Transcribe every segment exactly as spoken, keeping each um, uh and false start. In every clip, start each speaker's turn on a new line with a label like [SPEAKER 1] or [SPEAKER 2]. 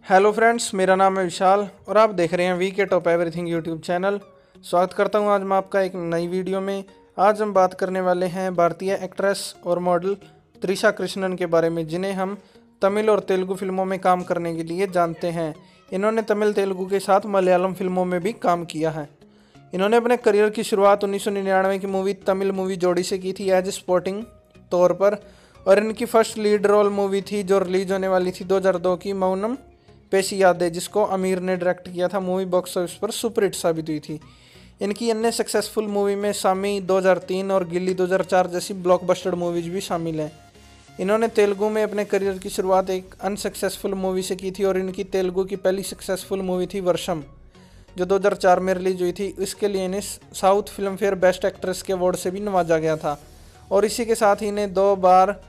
[SPEAKER 1] Hello friends, मेरा नाम है विशाल और आप देख रहे हैं वी के टॉप एवरीथिंग यूट्यूब चैनल। स्वागत करता हूं आज मैं आपका एक नई वीडियो में। आज हम बात करने वाले हैं भारतीय एक्ट्रेस और मॉडल त्रिशा कृष्णन के बारे में, जिन्हें हम तमिल और तेलुगु फिल्मों में काम करने के लिए जानते हैं। इन्होंने तमिल तेलुगु के साथ मलयालम फिल्मों में भी काम किया है। इन्होंने अपने करियर की शुरुआत उन्नीस सौ निन्यानवे की मूवी तमिल मूवी जोड़ी से की थी एज स्पोर्टिंग तौर पर, और इनकी फर्स्ट लीड रोल मूवी थी जो रिलीज होने वाली थी दो हज़ार दो की मौनम पेशी यादें, जिसको आमिर ने डायरेक्ट किया था। मूवी बॉक्स ऑफिस पर सुपरहिट साबित हुई थी। इनकी अन्य सक्सेसफुल मूवी में सामी दो हज़ार तीन और गिल्ली दो हज़ार चार जैसी ब्लॉकबस्टर मूवीज भी शामिल हैं। इन्होंने तेलुगु में अपने करियर की शुरुआत एक अनसक्सेसफुल मूवी से की थी और इनकी तेलुगु की पहली सक्सेसफुल मूवी थी वर्षम, जो दो हज़ार चार में रिलीज हुई थी। इसके लिए इन्हें South Filmfare best actress के अवार्ड से भी नवाजा गया था, और इसी के साथ ही इन्हें दो बार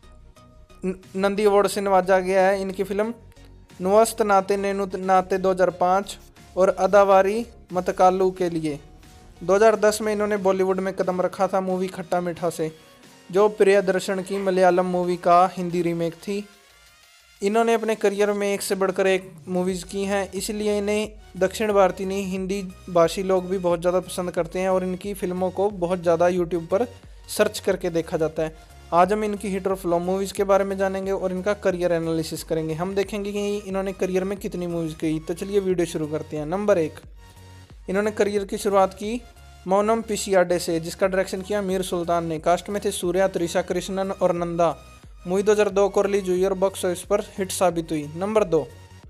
[SPEAKER 1] नंदी अवार्ड से नवाजा गया है। इनकी फिल्म नुवस्त नाते नेनु नाते दो हज़ार पाँच और अदावारी मतकालू के लिए। दो हज़ार दस में इन्होंने बॉलीवुड में कदम रखा था मूवी खट्टा मीठा से, जो प्रियदर्शन की मलयालम मूवी का हिंदी रीमेक थी। इन्होंने अपने करियर में एक से बढ़कर एक मूवीज़ की हैं, इसलिए इन्हें दक्षिण भारतीय नहीं हिंदी भाषी लोग भी बहुत ज़्यादा पसंद करते हैं और इनकी फिल्मों को बहुत ज़्यादा यूट्यूब पर सर्च करके देखा जाता है। आज हम इनकी हिट और फ्लॉप मूवीज़ के बारे में जानेंगे और इनका करियर एनालिसिस करेंगे। हम देखेंगे कि इन्होंने करियर में कितनी मूवीज़ की। तो चलिए वीडियो शुरू करते हैं। नंबर एक, इन्होंने करियर की शुरुआत की मौनम पिशियाडे से, जिसका डायरेक्शन किया मीर सुल्तान ने। कास्ट में थे सूर्या, त्रिशा कृष्णन और नंदा। मूवी दो हज़ार दो को रिलीज हुई और बॉक्स ऑफिस पर हिट साबित हुई। नंबर दो,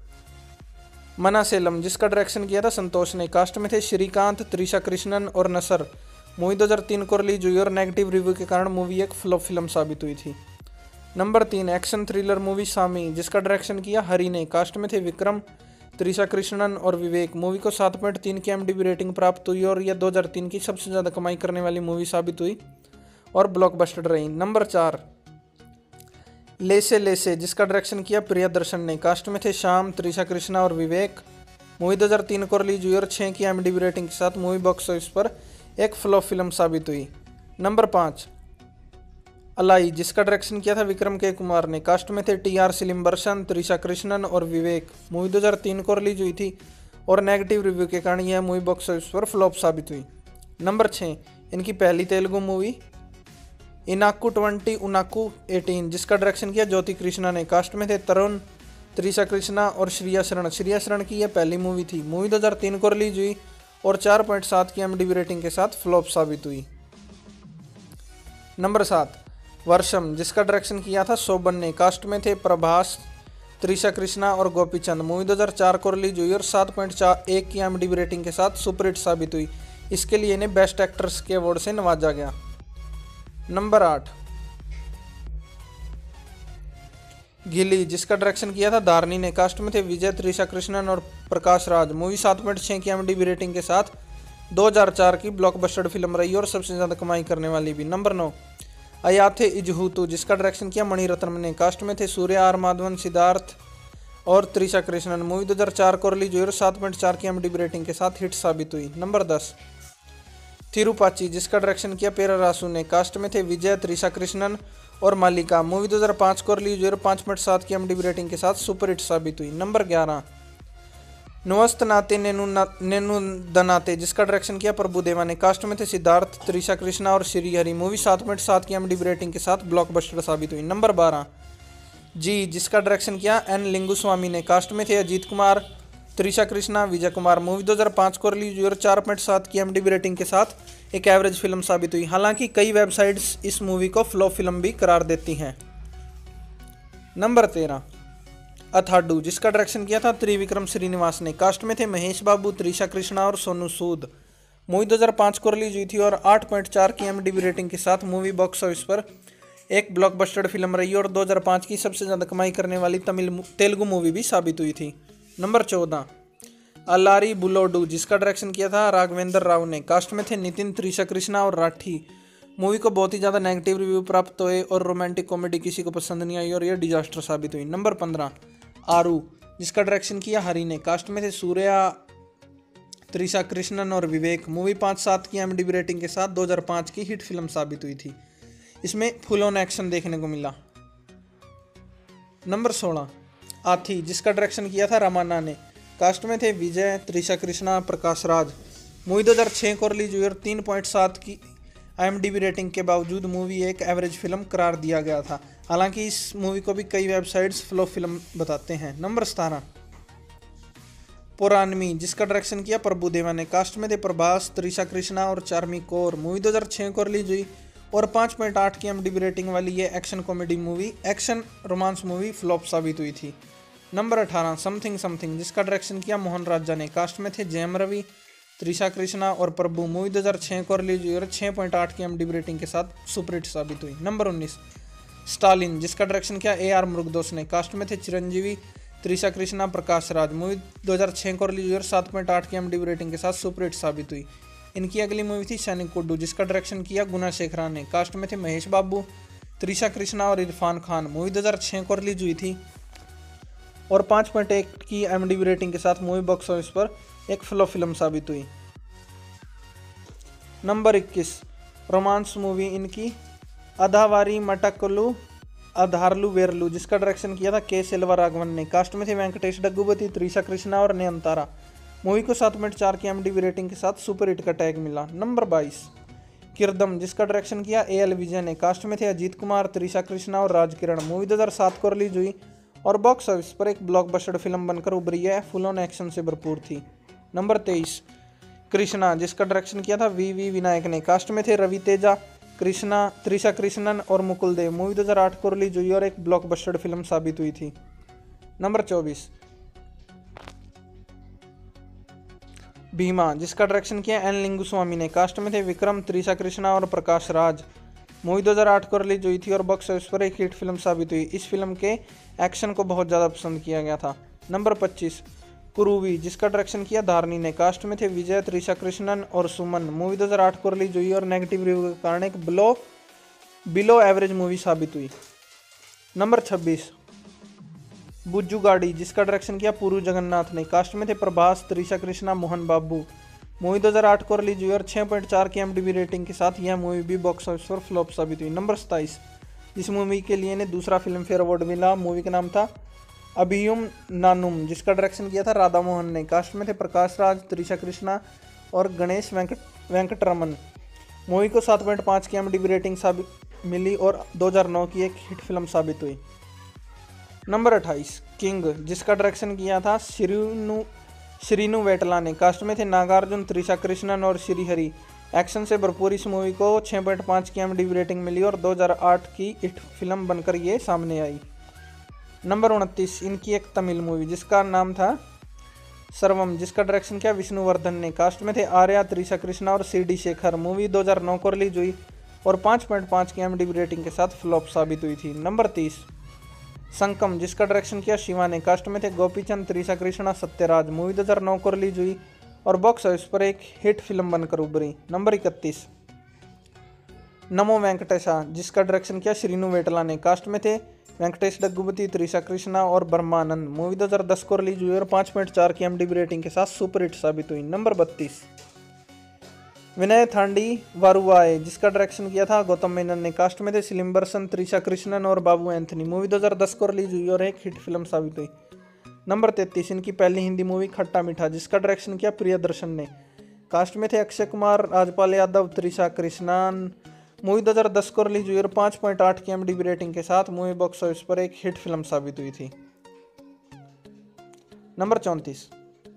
[SPEAKER 1] मनासेलम, जिसका डायरेक्शन किया था संतोष ने। कास्ट में थे श्रीकांत, त्रिशा कृष्णन और नसर। मूवी दो हज़ार तीन को रिलीज हुई और नेगेटिव रिव्यू के कारण मूवी एक फ्लॉप फिल्म साबित हुई थी। नंबर तीन, एक्शन थ्रिलर मूवी सामी, जिसका डायरेक्शन किया हरी ने। कास्ट में थे विक्रम, त्रिशा कृष्णन और विवेक। मूवी को सात पॉइंट तीन की एम डी बी रेटिंग प्राप्त हुई और यह दो हज़ार तीन की सबसे ज़्यादा कमाई करने वाली मूवी साबित हुई और ब्लॉकबस्टर रही। नंबर चार, लेसे लेसे, जिसका डायरेक्शन किया प्रियदर्शन ने। कास्ट में थे श्याम, त्रिशा कृष्णा और विवेक। मूवी दो हज़ार तीन को रिलीज हुई और छः की एम डी बी रेटिंग के साथ मूवी बॉक्स ऑफिस पर एक फ्लॉप फिल्म साबित हुई। नंबर पाँच, अलाई, जिसका डायरेक्शन किया था विक्रम के कुमार ने। कास्ट में थे टी आर सिलिम्बरसन, त्रिशा कृष्णन और विवेक। मूवी दो हज़ार तीन को रिलीज हुई थी और नेगेटिव रिव्यू के कारण यह मूवी बॉक्स ऑफिस पर फ्लॉप साबित हुई। नंबर छः, इनकी पहली Telugu movie Enakku twenty Unakku eighteen, जिसका डायरेक्शन किया ज्योति कृष्णा ने। कास्ट में थे तरुण, त्रिशा कृष्णा और श्रिया शरण। श्रिया शरण की यह पहली मूवी थी। मूवी दो हज़ार तीन को रिलीज हुई और चार पॉइंट सात की एम डी बी रेटिंग के साथ फ्लॉप साबित हुई। नंबर सात, वर्षम, जिसका डायरेक्शन किया था शोभन ने। कास्ट में थे प्रभास, त्रिशा कृष्णा और गोपीचंद। मूवी दो हज़ार चार को रिलीज हुई और सात पॉइंट चार एक की एम डी बी रेटिंग के साथ सुपरहिट साबित हुई। इसके लिए इन्हें बेस्ट एक्ट्रेस के अवार्ड से नवाजा गया। नंबर आठ, गिली, जिसका डायरेक्शन किया था धारनी ने। कास्ट में थे विजय, त्रिशा कृष्णन और प्रकाश राज। मूवी सात पॉइंट छः की एम डी बी रेटिंग के साथ दो हज़ार चार की ब्लॉकबस्टर फिल्म रही और सबसे ज़्यादा कमाई करने वाली भी। नंबर नौ, अयाथे इजहूतू, जिसका डायरेक्शन किया मणिरत्नम ने। कास्ट में थे सूर्या, आर माधवन, सिद्धार्थ और त्रिशा कृष्णन। मूवी दो हज़ार चार को रिलीज हुई और सात पॉइंट चार की एम डी बी रेटिंग के साथ हिट साबित हुई। नंबर दस, थिरुपाची, जिसका डायरेक्शन किया पेरारासू ने। कास्ट में थे विजय, त्रिशा कृष्णन और मालिका। मूवी दो हज़ार पाँच को रिलीज हुई और पाँच पॉइंट सात की एम डी बी रेटिंग के साथ सुपरहिट साबित हुई। नंबर ग्यारह, नुवस्त नाते नेनु ना, नेनु दनाते, जिसका डायरेक्शन किया प्रभुदेवा ने। कास्ट में थे सिद्धार्थ, त्रिशा कृष्णा और श्रीहरि। मूवी सात पॉइंट सात की एम डी बी रेटिंग के साथ ब्लॉकबस्टर साबित हुई। नंबर बारह, जी, जिसका डायरेक्शन किया एन लिंगुस्वामी ने। कास्ट में थे अजीत कुमार, त्रिशा कृष्णा, विजय कुमार। मूवी दो हज़ार पाँच को रिलीज हुई और चार पॉइंट सात की एम डी बी रेटिंग के साथ एक एवरेज फिल्म साबित हुई। हालांकि कई वेबसाइट्स इस मूवी को फ्लॉप फिल्म भी करार देती हैं। नंबर तेरह, अथाडू, जिसका डायरेक्शन किया था त्रिविक्रम श्रीनिवास ने। कास्ट में थे महेश बाबू, त्रिशा कृष्णा और सोनू सूद। मूवी दो हज़ार पाँच को रिलीज हुई थी और आठ पॉइंट चार की एम डी बी रेटिंग के साथ मूवी बॉक्स ऑफिस पर एक ब्लॉकबस्टर फिल्म रही और दो हज़ार पाँच की सबसे ज़्यादा कमाई करने वाली तमिल तेलुगु मूवी भी साबित हुई थी। नंबर चौदह, अल्लारी बुलोडू, जिसका डायरेक्शन किया था राघवेंद्र राव ने। कास्ट में थे नितिन, त्रिशा कृष्णा और राठी। मूवी को बहुत ही ज़्यादा नेगेटिव रिव्यू प्राप्त हुए और रोमांटिक कॉमेडी किसी को पसंद नहीं आई और यह डिजास्टर साबित हुई। नंबर पंद्रह, आरू, जिसका डायरेक्शन किया हरी ने। कास्ट में थे सूर्या, त्रिशा कृष्णन और विवेक। मूवी पाँच सात की एम डी बी रेटिंग के साथ दो हज़ार पाँच की हिट फिल्म साबित हुई थी। इसमें फुल ऑन एक्शन देखने को मिला। नंबर सोलह, आथी, जिसका डायरेक्शन किया था रमाना ने। कास्ट में थे विजय, त्रिशा कृष्णा, प्रकाश राज। मूवी दो हज़ार छह को रिलीज हुई और तीन पॉइंट सात की आईएमडीबी रेटिंग के बावजूद मूवी एक एवरेज फिल्म करार दिया गया था। हालांकि इस मूवी को भी कई वेबसाइट्स फ्लॉप फिल्म बताते हैं। नंबर सतारह, पुरानमी, जिसका डायरेक्शन किया प्रभुदेवा ने। कास्ट में थे प्रभास, त्रिशा कृष्णा और चार्मी कौर। मूवी दो हज़ार छह को रिलीज हुई और पाँच पॉइंट आठ की एमडीबी रेटिंग वाली ये action comedy movie, action romance movie flop साबित हुई थी। नंबर अठारह, समथिंग समथिंग, जिसका डायरेक्शन किया मोहन राजा ने। कास्ट में थे जयम रवि, त्रिशा कृष्णा और प्रभु। मूवी दो हज़ार छह को रिलीज हुई और छह पॉइंट आठ की एमडीबी रेटिंग के साथ सुपरहिट साबित हुई। नंबर उन्नीस, स्टालिन, जिसका डायरेक्शन किया ए आर मुरुगदोस ने। कास्ट में थे चिरंजीवी, त्रिशा कृष्णा, प्रकाश राज। मूवी दो हज़ार छह को रिलीज हुई और सात पॉइंट आठ की एमडीबी रेटिंग के साथ सुपरहिट साबित हुई। इनकी अगली मूवी थी सैनिक कुड्डू, जिसका डायरेक्शन किया गुना शेखरा ने। कास्ट में थे महेश बाबू, त्रिशा कृष्णा और इरफान खान। मूवी दो हज़ार छह को रिलीज हुई थी और पाँच पॉइंट एक की एमडीबी रेटिंग के साथ मूवी बॉक्स ऑफिस पर एक फ्लॉप फिल्म साबित हुई। नंबर इक्कीस, रोमांस मूवी इनकी अधावारी मटकलू अधारलू वेरलू, जिसका डायरेक्शन किया था के सिल्वा राघवन ने। कास्ट में थे वेंकटेश डग्गुबती, त्रिशा कृष्णा और नयनतारा। मूवी को सात पॉइंट चार की एमडीबी रेटिंग के साथ सुपरहिट का टैग मिला। नंबर बाईस, किरदम, जिसका डायरेक्शन किया ए एल विजय ने। कास्ट में थे अजीत कुमार, त्रिशा कृष्णा और राज किरण। मूवी दो हज़ार सात को रिलीज हुई और बॉक्स ऑफिस पर एक ब्लॉकबस्टर फिल्म बनकर उभरी है, फुल ऑन एक्शन से भरपूर थी। नंबर तेईस, कृष्णा, जिसका डायरेक्शन किया था वी वी विनायक ने। कास्ट में थे रवि तेजा, कृष्णा, त्रिशा कृष्णन और मुकुल देव। मूवी दो हज़ार आठ को रिलीज हुई और एक ब्लॉकबस्टर फिल्म साबित हुई थी। नंबर चौबीस, भीमा, जिसका डायरेक्शन किया एन लिंगुस्वामी ने। कास्ट में थे विक्रम, त्रिशा कृष्णा और प्रकाश राज। मूवी दो हज़ार आठ को रिलीज हुई थी और बॉक्स ऑफिस पर एक हिट फिल्म साबित हुई। इस फिल्म के एक्शन को बहुत ज़्यादा पसंद किया गया था। नंबर पच्चीस, कुरूवी, जिसका डायरेक्शन किया धारनी ने। कास्ट में थे विजय, त्रिशा कृष्णन और सुमन। मूवी दो हज़ार आठ को रिलीज हुई और नेगेटिव रिव्यू के कारण एक बिलो बिलो एवरेज मूवी साबित हुई। नंबर छब्बीस, बुज्जू गाड़ी, जिसका डायरेक्शन किया पुरू जगन्नाथ ने। कास्ट में थे प्रभास, त्रिशा कृष्णा, मोहन बाबू। मूवी दो हज़ार आठ को रिलीज हुई और छह पॉइंट चार की एमडीबी रेटिंग के साथ यह मूवी भी बॉक्स ऑफिस पर फ्लॉप साबित हुई। नंबर सत्ताईस, जिस मूवी के लिए ने दूसरा फिल्म फेयर अवार्ड मिला, मूवी का नाम था अभियुम नानुम, जिसका डायरेक्शन किया था राधा मोहन ने। कास्ट में थे प्रकाश राज, त्रिशा कृष्णा और गणेश वेंकट वेंकटरमन। मूवी को सात पॉइंट पाँच की एमडीबी रेटिंग साबित मिली और दो हज़ार नौ की एक हिट फिल्म साबित हुई। नंबर अट्ठाईस, किंग, जिसका डायरेक्शन किया था श्रीनु श्रीनु वेटला ने। कास्ट में थे नागार्जुन, त्रिशा कृष्णन और श्रीहरि। एक्शन से भरपूर इस मूवी को छह पॉइंट पाँच की एमडीबी रेटिंग मिली और दो हज़ार आठ की हिट फिल्म बनकर ये सामने आई। नंबर उनतीस, इनकी एक तमिल मूवी जिसका नाम था सर्वम, जिसका डायरेक्शन किया विष्णुवर्धन ने। कास्ट में थे आर्या, त्रिशा कृष्णा और सी डी शेखर। मूवी दो हज़ार नौ को रिलीज हुई और पाँच पॉइंट पाँच की एमडीबी रेटिंग के साथ फ्लॉप साबित हुई थी। नंबर तीस, संकम, जिसका डायरेक्शन किया शिवा ने। कास्ट में थे गोपीचंद, त्रिशा कृष्णा, सत्यराज। मूवी दो हज़ार नौ को रिलीज हुई और बॉक्स ऑफिस पर एक हिट फिल्म बनकर उभरी। नंबर इकतीस, नमो वेंकटेशा, जिसका डायरेक्शन किया श्रीनु वेटला ने। कास्ट में थे वेंकटेश डग्गुबती, त्रिशा कृष्णा और ब्रह्मानंद। मूवी दो हज़ार दस को रिलीज हुई और पाँच पॉइंट चार की एमडीबी रेटिंग के साथ सुपरहिट साबित हुई। नंबर बत्तीस, विनय थांडी वारुवाए, जिसका डायरेक्शन किया था गौतम मेनन ने। कास्ट में थे सिलिम्बरसन, त्रिशा कृष्णन और बाबू एंथनी। मूवी दो हज़ार दस को रिलीज हुई और एक हिट फिल्म साबित हुई। नंबर तैंतीस, इनकी पहली हिंदी मूवी खट्टा मीठा, जिसका डायरेक्शन किया प्रियदर्शन ने। कास्ट में थे अक्षय कुमार, राजपाल यादव, त्रिशा कृष्णन। मूवी दो हज़ार दस को रिलीज हुई और पाँच पॉइंट आठ की एमडीबी रेटिंग के साथ मूवी बॉक्स ऑफिस पर एक हिट फिल्म साबित हुई थी। नंबर चौंतीस,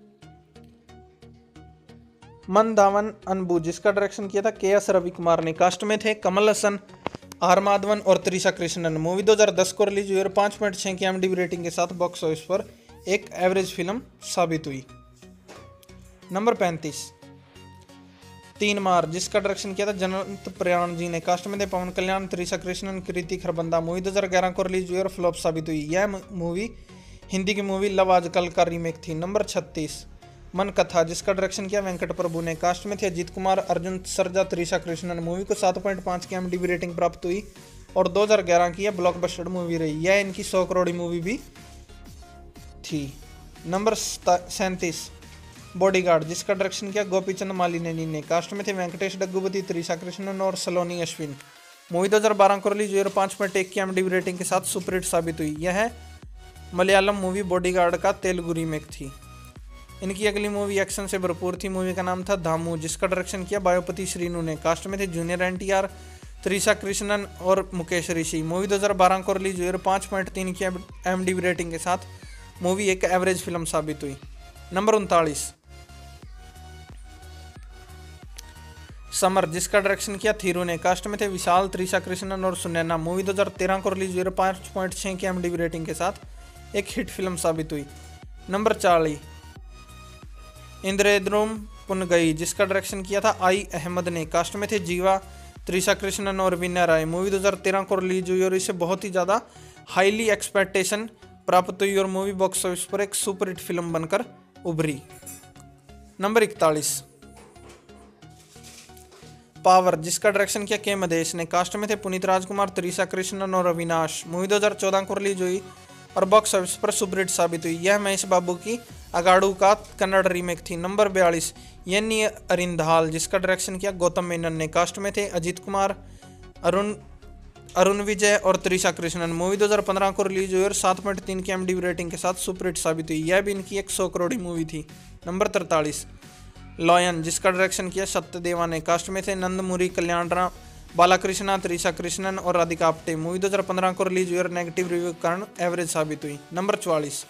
[SPEAKER 1] मन धावन अनबू, जिसका डायरेक्शन किया था के एस रवि कुमार ने। कास्ट में थे कमल हसन, आर माधवन और त्रिशा कृष्णन। मूवी दो हज़ार दस को रिलीज हुई और पाँच पॉइंट छह की एमडीबी रेटिंग के साथ बॉक्स ऑफिस पर एक एवरेज फिल्म साबित हुई। नंबर पैंतीस, तीन मार, जिसका डायरेक्शन किया था जनंत प्रयाण जी ने। कास्ट में थे पवन कल्याण, त्रिशा कृष्णन, कृति खरबंदा। मूवी दो हज़ार ग्यारह को रिलीज हुई और फ्लॉप साबित हुई। यह मूवी हिंदी की मूवी लव आजकल का रीमेक थी। नंबर छत्तीस, मन कथा, जिसका डायरेक्शन किया वेंकट प्रभु ने। कास्ट में थे अजीत कुमार, अर्जुन सरजा, त्रिशा कृष्णन। मूवी को सात पॉइंट पाँच की एमडीबी रेटिंग प्राप्त हुई और दो हज़ार ग्यारह की यह ब्लॉकबस्टर मूवी रही। यह इनकी सौ करोड़ी मूवी भी थी। नंबर सैंतीस, बॉडीगार्ड, जिसका डायरेक्शन किया गोपीचंद मालिनी ने। कास्ट में थे वेंकटेश डग्गुबती, त्रिशा कृष्णन और सलोनी अश्विन। मूवी दो हज़ार बारह को रिलीज हुई और पाँच पॉइंट एक की एमडीबी रेटिंग के साथ सुपरहिट साबित हुई। यह मलयालम मूवी बॉडीगार्ड का तेलुगु रीमेक थी। इनकी अगली मूवी एक्शन से भरपूर थी। मूवी का नाम था दामू, जिसका डायरेक्शन किया बायोपति श्रीनु ने। कास्ट में थे जूनियर एनटीआर, त्रिशा कृष्णन और मुकेश ऋषि। मूवी दो हज़ार बारह को रिलीज हुई और पाँच पॉइंट तीन की एमडीबी रेटिंग के साथ मूवी एक एवरेज फिल्म साबित हुई। नंबर उनतालीस, समर, जिसका डायरेक्शन किया थीरू ने। कास्ट में थे विशाल, त्रिशा कृष्णन और सुनैना। मूवी दो हज़ार तेरह को रिलीज हुई और पाँच पॉइंट छः की एमडीबी रेटिंग के साथ एक हिट फिल्म साबित हुई। नंबर चालीस, इंद्रेद्रुम पुनगई, जिसका डायरेक्शन किया था आई अहमद ने। कास्ट में थे जीवा, त्रिशा कृष्णन और विनय राय। मूवी दो हज़ार तेरह को रिलीज हुई और इसे बहुत ही ज़्यादा हाईली एक्सपेक्टेशन प्राप्त हुई और मूवी बॉक्स ऑफिस पर एक सुपरहिट फिल्म बनकर उभरी। नंबर इकतालीस, पावर, जिसका डायरेक्शन किया के मदेश ने। कास्ट में थे पुनीत राजकुमार, त्रिशा कृष्णन और अविनाश। मूवी दो हज़ार चौदह को रिलीज हुई और बॉक्स ऑफिस पर सुपरहिट साबित हुई। यह महेश बाबू की अगाड़ू का कन्नड़ रीमेक थी। नंबर बयालीस, यन्नी अरिंधाल, जिसका डायरेक्शन किया गौतम मेनन ने। कास्ट में थे अजीत कुमार, अरुण अरुण विजय और त्रिशा कृष्णन। मूवी दो हज़ार पंद्रह को रिलीज हुई और सात पॉइंट तीन की एमडीबी रेटिंग के साथ सुपरहिट साबित हुई। यह भी इनकी एक सौ करोड़ी मूवी थी। नंबर तैंतालीस, लॉयन, जिसका डायरेक्शन किया सत्यदेवा ने। कास्ट में थे नंदमुरी कल्याण राम, बालाकृष्णा, त्रिशा कृष्णन और राधिका आप्टे। मूवी दो हज़ार पंद्रह को रिलीज हुई और नेगेटिव रिव्यू के कारण एवरेज साबित हुई। नंबर चौवालीस,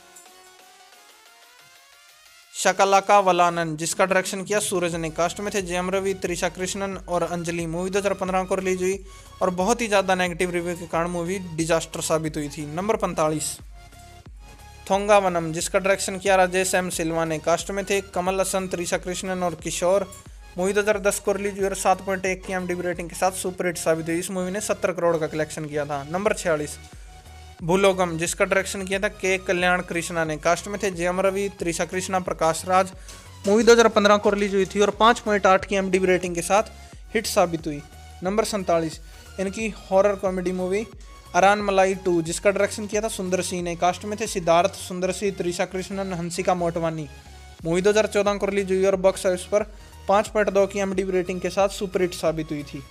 [SPEAKER 1] शकलाका वलानन, जिसका डायरेक्शन किया सूरज ने। कास्ट में थे जयम रवि, त्रिशा कृष्णन और अंजलि। मूवी दो हज़ार पंद्रह को रिलीज हुई और बहुत ही ज़्यादा नेगेटिव रिव्यू के कारण मूवी डिजास्टर साबित हुई थी। नंबर पैंतालीस, थोंगा वनम, जिसका डायरेक्शन किया राजेश एम सिल्वा ने। कास्ट में थे कमल हसन, त्रिशा कृष्णन और किशोर। मूवी दो हज़ार दस को रिलीज हुई और सात पॉइंट एक की एमडीबी रेटिंग के साथ सुपरहिट साबित हुई। इस मूवी ने सत्तर करोड़ का कलेक्शन किया था। नंबर छियालीस, भूलोगम, जिसका डायरेक्शन किया था के कल्याण कृष्णा ने। कास्ट में थे जयम रवि, त्रिशा कृष्णा, प्रकाश राज। मूवी दो हज़ार पंद्रह को रिलीज हुई थी और पाँच पॉइंट आठ की एमडीबी रेटिंग के साथ हिट साबित हुई। नंबर सैंतालीस, इनकी हॉरर कॉमेडी मूवी अरान मलाई टू, जिसका डायरेक्शन किया था सुंदर सिंह ने। कास्ट में थे सिद्धार्थ, सुंदर सिंह, त्रिशा कृष्णन, हंसिका मोटवानी। मूवी दो हज़ार चौदह को रिलीज हुई और बॉक्स ऑफिस पर पाँच पॉइंट दो की एमडीबी रेटिंग के साथ सुपरहिट साबित हुई थी।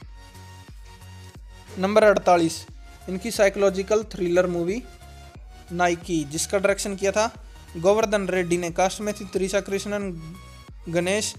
[SPEAKER 1] नंबर अड़तालीस, इनकी साइकोलॉजिकल थ्रिलर मूवी नाइकी, जिसका डायरेक्शन किया था गोवर्धन रेड्डी ने। कास्ट में थी त्रिशा कृष्णन, गणेश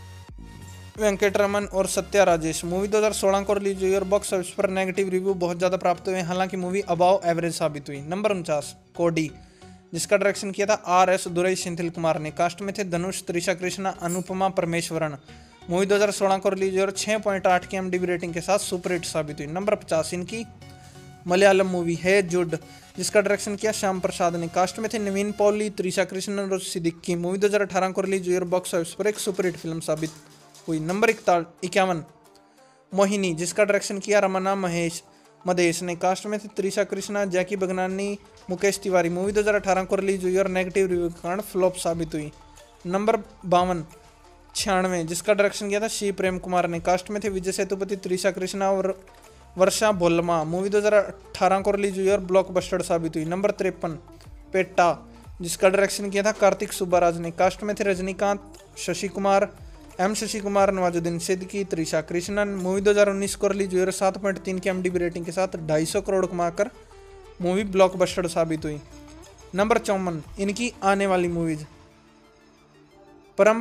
[SPEAKER 1] वेंकटरमन और सत्या राजेश। मूवी दो हज़ार सोलह को रिलीज हुई और बॉक्स ऑफिस पर नेगेटिव रिव्यू बहुत ज़्यादा प्राप्त हुए, हालांकि मूवी अबाव एवरेज साबित हुई। नंबर उनचास, कोडी, जिसका डायरेक्शन किया था आर एस दुरई सिंथिल कुमार ने। कास्ट में थे धनुष, त्रिशा कृष्णा, अनुपमा परमेश्वरन। मूवी दो हज़ार सोलह को रिलीज हुई और छः पॉइंट आठ की एमडीबी रेटिंग के साथ सुपरहिट साबित हुई। नंबर पचास, इनकी मलयालम मूवी है जुड, जिसका डायरेक्शन किया श्याम प्रसाद ने। कास्ट में थे नवीन पौली, त्रिशा कृष्णन और सिद्दीकी। मूवी दो हज़ार अठारह को रिलीज हुई और बॉक्स ऑफिस पर एक सुपरहिट फिल्म साबित हुई। नंबर इक्यावन, मोहिनी, जिसका डायरेक्शन किया रमना महेश मदेश ने। कास्ट में थे त्रिशा कृष्णा, जैकी बगनानी, मुकेश तिवारी। मूवी दो हज़ार अठारह को रिलीज हुई और नेगेटिव रिव्यू के कारण फ्लॉप साबित हुई। नंबर बावन, छियानवे, जिसका डायरेक्शन किया था शिव प्रेम कुमार ने। कास्ट में थे विजय सेतुपति, त्रिशा कृष्णा और वर्षा बोल्मा। मूवी दो हज़ार अठारह को रिलीज हुई और ब्लॉकबस्टर साबित हुई। नंबर तिरपन, पेट्टा, जिसका डायरेक्शन किया था कार्तिक सुब्बाराज ने। कास्ट में थे रजनीकांत, शशि कुमार, एम शशि कुमार, नवाजुद्दीन सिद्दीकी, त्रिशा कृष्णन। मूवी दो हज़ार उन्नीस को रिलीज हुई और सात पॉइंट तीन की एमडीबी रेटिंग के साथ ढाई सौ करोड़ कमाकर मूवी ब्लॉकबस्टर साबित हुई। नंबर चौवन, इनकी आने वाली मूवीज परम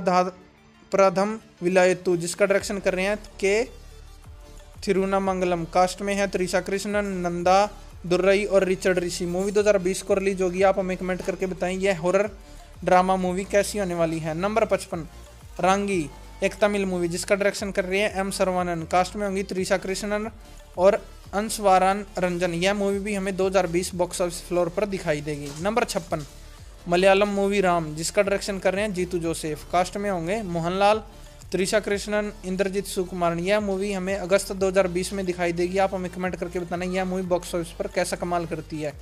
[SPEAKER 1] प्रधम विलायतु, जिसका डायरेक्शन कर रहे हैं के थिरुनामंगलम। कास्ट में है त्रिशा कृष्णन, नंदा दुर्रई और रिचर्ड ऋषि। मूवी दो हज़ार बीस को रिलीज होगी। आप हमें कमेंट करके बताएं यह हॉरर ड्रामा मूवी कैसी होने वाली है। नंबर पचपन, रांगी, एक तमिल मूवी, जिसका डायरेक्शन कर रही है एम सरवानन। कास्ट में होंगी त्रिशा कृष्णन और अंशवारान रंजन। यह मूवी भी हमें दो हज़ार बीस बॉक्स ऑफिस फ्लोर पर दिखाई देगी। नंबर छप्पन, मलयालम मूवी राम, जिसका डायरेक्शन कर रहे हैं जीतू जोसेफ। कास्ट में होंगे मोहनलाल, त्रिशा कृष्णन, इंद्रजीत सुकुमारन। यह मूवी हमें अगस्त दो हज़ार बीस में दिखाई देगी। आप हमें कमेंट करके बताना यह मूवी बॉक्स ऑफिस पर कैसा कमाल करती है।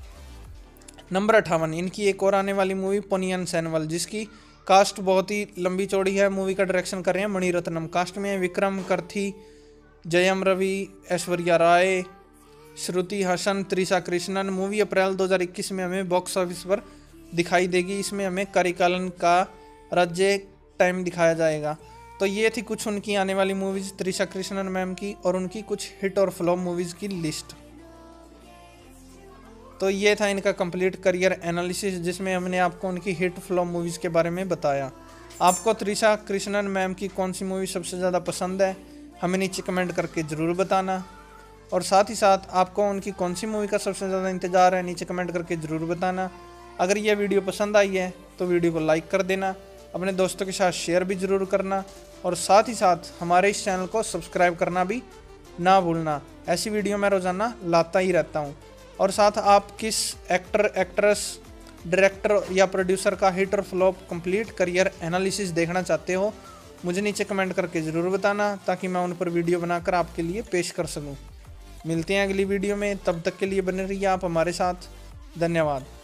[SPEAKER 1] नंबर अट्ठावन, इनकी एक और आने वाली मूवी पोनियन सेनवल, जिसकी कास्ट बहुत ही लंबी चौड़ी है। मूवी का डायरेक्शन कर रहे हैं मणिरत्नम। कास्ट में है विक्रम करथी, जयम रवि, ऐश्वर्या राय, श्रुति हसन, त्रिशा कृष्णन। मूवी अप्रैल दो हज़ार इक्कीस में हमें बॉक्स ऑफिस पर दिखाई देगी। इसमें हमें करिकालन का राज्य टाइम दिखाया जाएगा। तो ये थी कुछ उनकी आने वाली मूवीज़ त्रिशा कृष्णन मैम की और उनकी कुछ हिट और फ्लॉप मूवीज़ की लिस्ट। तो ये था इनका कंप्लीट करियर एनालिसिस, जिसमें हमने आपको उनकी हिट फ्लॉप मूवीज़ के बारे में बताया। आपको त्रिशा कृष्णन मैम की कौन सी मूवी सबसे ज़्यादा पसंद है, हमें नीचे कमेंट करके ज़रूर बताना। और साथ ही साथ आपको उनकी कौन सी मूवी का सबसे ज़्यादा इंतज़ार है, नीचे कमेंट करके ज़रूर बताना। अगर यह वीडियो पसंद आई है तो वीडियो को लाइक कर देना, अपने दोस्तों के साथ शेयर भी ज़रूर करना, और साथ ही साथ हमारे इस चैनल को सब्सक्राइब करना भी ना भूलना। ऐसी वीडियो मैं रोज़ाना लाता ही रहता हूँ। और साथ आप किस एक्टर, एक्ट्रेस, डायरेक्टर या प्रोड्यूसर का हिट और फ्लॉप कंप्लीट करियर एनालिसिस देखना चाहते हो, मुझे नीचे कमेंट करके ज़रूर बताना, ताकि मैं उन पर वीडियो बनाकर आपके लिए पेश कर सकूं। मिलते हैं अगली वीडियो में, तब तक के लिए बने रहिए आप हमारे साथ। धन्यवाद।